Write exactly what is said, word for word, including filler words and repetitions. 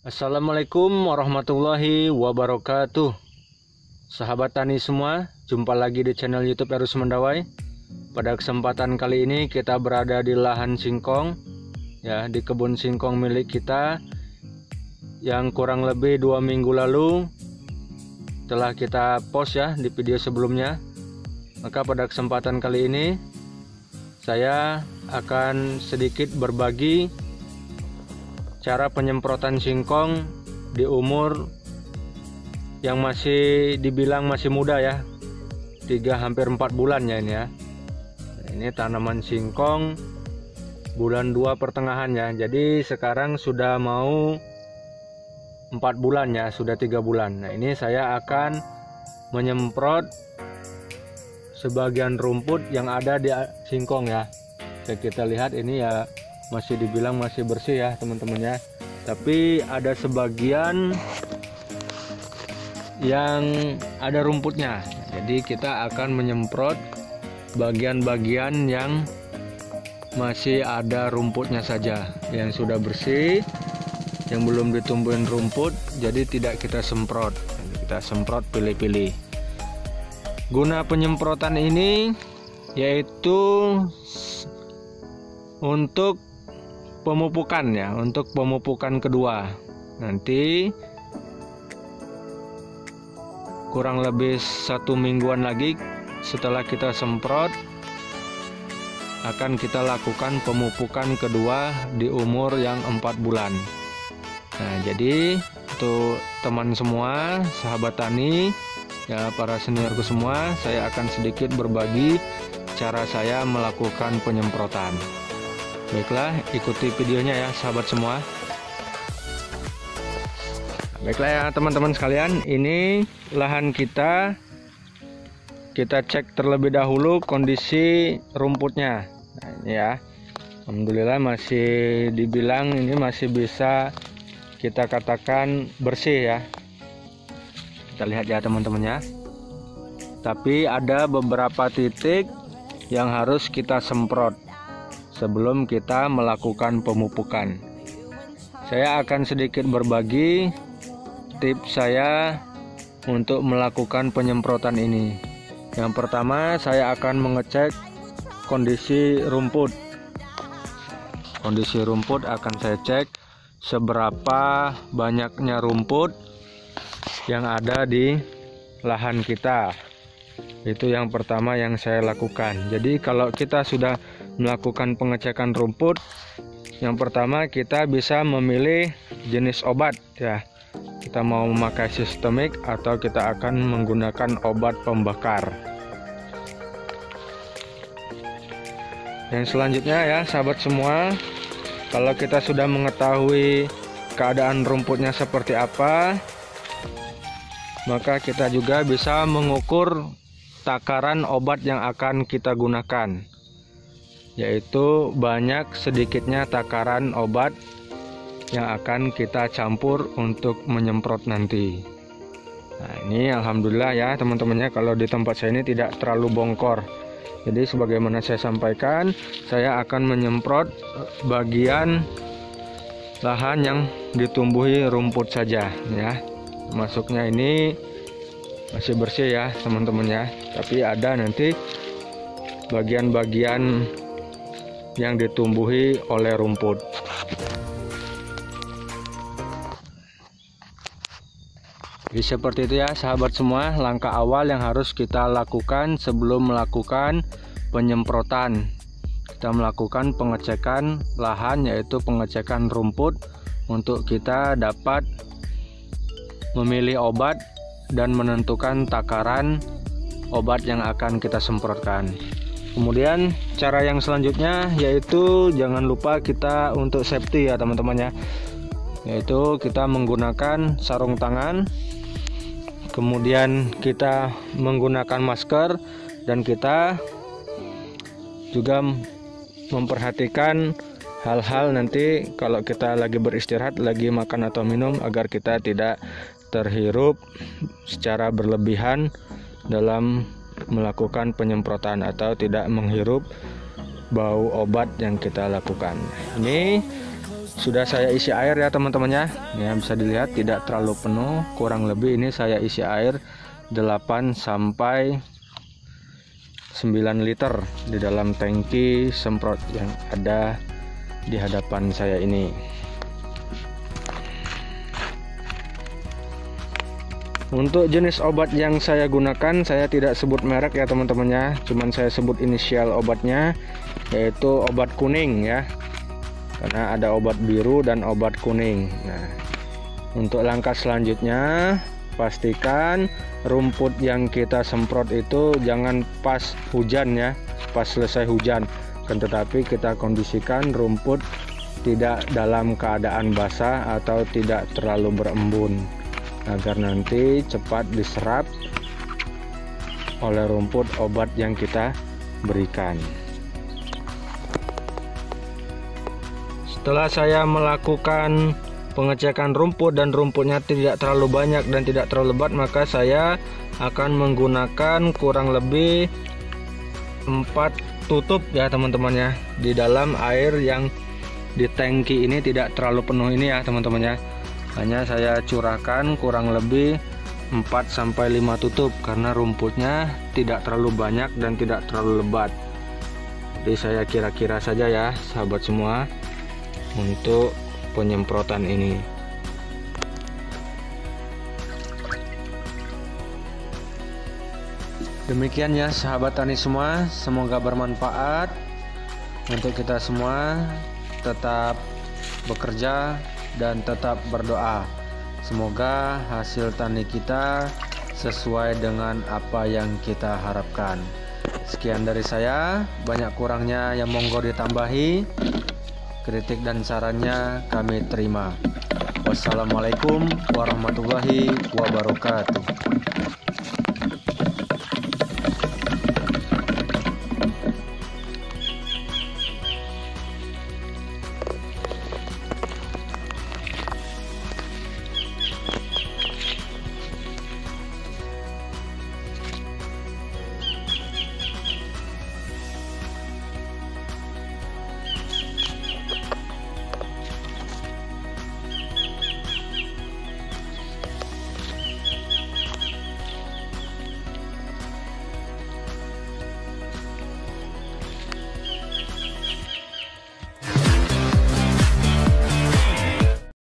Assalamualaikum warahmatullahi wabarakatuh. Sahabat tani semua, jumpa lagi di channel YouTube Heru Semendawai. Pada kesempatan kali ini kita berada di lahan singkong, ya, di kebun singkong milik kita yang kurang lebih dua minggu lalu telah kita post ya di video sebelumnya. Maka pada kesempatan kali ini saya akan sedikit berbagi cara penyemprotan singkong di umur yang masih dibilang masih muda ya, tiga hampir empat bulan ya ini ya. Ini tanaman singkong bulan dua pertengahan ya. Jadi sekarang sudah mau empat bulan ya, sudah tiga bulan. Nah, ini saya akan menyemprot sebagian rumput yang ada di singkong ya. Jadi kita lihat ini ya masih dibilang masih bersih ya teman-teman ya, tapi ada sebagian yang ada rumputnya. Jadi kita akan menyemprot bagian-bagian yang masih ada rumputnya saja. Yang sudah bersih, yang belum ditumbuhin rumput, jadi tidak kita semprot. Kita semprot pilih-pilih. Guna penyemprotan ini yaitu untuk pemupukan ya, untuk pemupukan kedua. Nanti kurang lebih satu mingguan lagi setelah kita semprot akan kita lakukan pemupukan kedua di umur yang empat bulan. Nah, jadi untuk teman semua, sahabat tani ya, para seniorku semua, saya akan sedikit berbagi cara saya melakukan penyemprotan. Baiklah, ikuti videonya ya sahabat semua. Baiklah ya teman-teman sekalian, ini lahan kita. Kita cek terlebih dahulu kondisi rumputnya. Nah, ini ya, alhamdulillah masih dibilang ini masih bisa kita katakan bersih ya. Kita lihat ya teman-teman ya. Tapi ada beberapa titik yang harus kita semprot sebelum kita melakukan pemupukan. Saya akan sedikit berbagi tips saya untuk melakukan penyemprotan ini. Yang pertama, saya akan mengecek kondisi rumput. Kondisi rumput akan saya cek seberapa banyaknya rumput yang ada di lahan kita. Itu yang pertama yang saya lakukan. Jadi kalau kita sudah melakukan pengecekan rumput, yang pertama kita bisa memilih jenis obat ya. Kita mau memakai sistemik atau kita akan menggunakan obat pembakar. Yang selanjutnya ya sahabat semua, kalau kita sudah mengetahui keadaan rumputnya seperti apa, maka kita juga bisa mengukur takaran obat yang akan kita gunakan, yaitu banyak sedikitnya takaran obat yang akan kita campur untuk menyemprot nanti. Nah, ini alhamdulillah ya teman-temannya, kalau di tempat saya ini tidak terlalu bongkor. Jadi sebagaimana saya sampaikan, saya akan menyemprot bagian lahan yang ditumbuhi rumput saja ya. Masuknya ini masih bersih ya teman-teman ya, tapi ada nanti bagian-bagian yang ditumbuhi oleh rumput. Jadi seperti itu ya sahabat semua, langkah awal yang harus kita lakukan sebelum melakukan penyemprotan. Kita melakukan pengecekan lahan, yaitu pengecekan rumput, untuk kita dapat memilih obat dan menentukan takaran obat yang akan kita semprotkan. Kemudian cara yang selanjutnya yaitu jangan lupa kita untuk safety ya teman-teman ya, yaitu kita menggunakan sarung tangan, kemudian kita menggunakan masker, dan kita juga memperhatikan hal-hal nanti kalau kita lagi beristirahat, lagi makan atau minum, agar kita tidak terhirup secara berlebihan dalam melakukan penyemprotan atau tidak menghirup bau obat yang kita lakukan. Ini Sudah saya isi air ya teman-teman ya. Ya, bisa dilihat tidak terlalu penuh, kurang lebih ini saya isi air delapan sampai sembilan liter di dalam tangki semprot yang ada di hadapan saya ini. Untuk jenis obat yang saya gunakan saya tidak sebut merek ya teman-teman ya, cuman saya sebut inisial obatnya, yaitu obat kuning ya, karena ada obat biru dan obat kuning. Nah, untuk langkah selanjutnya pastikan rumput yang kita semprot itu jangan pas hujan ya, pas selesai hujan, kan tetapi kita kondisikan rumput tidak dalam keadaan basah atau tidak terlalu berembun, agar nanti cepat diserap oleh rumput obat yang kita berikan. Setelah saya melakukan pengecekan rumput dan rumputnya tidak terlalu banyak dan tidak terlalu lebat, maka saya akan menggunakan kurang lebih empat tutup ya teman-teman ya, di dalam air yang di tangki ini tidak terlalu penuh ini ya teman-teman ya. Hanya saya curahkan kurang lebih empat sampai lima tutup karena rumputnya tidak terlalu banyak dan tidak terlalu lebat. Jadi saya kira-kira saja ya sahabat semua untuk penyemprotan ini. Demikian ya sahabat tani semua, semoga bermanfaat untuk kita semua. Tetap bekerja dan tetap berdoa. Semoga hasil tani kita sesuai dengan apa yang kita harapkan. Sekian dari saya, banyak kurangnya yang monggo ditambahi. Kritik dan sarannya kami terima. Wassalamualaikum warahmatullahi wabarakatuh.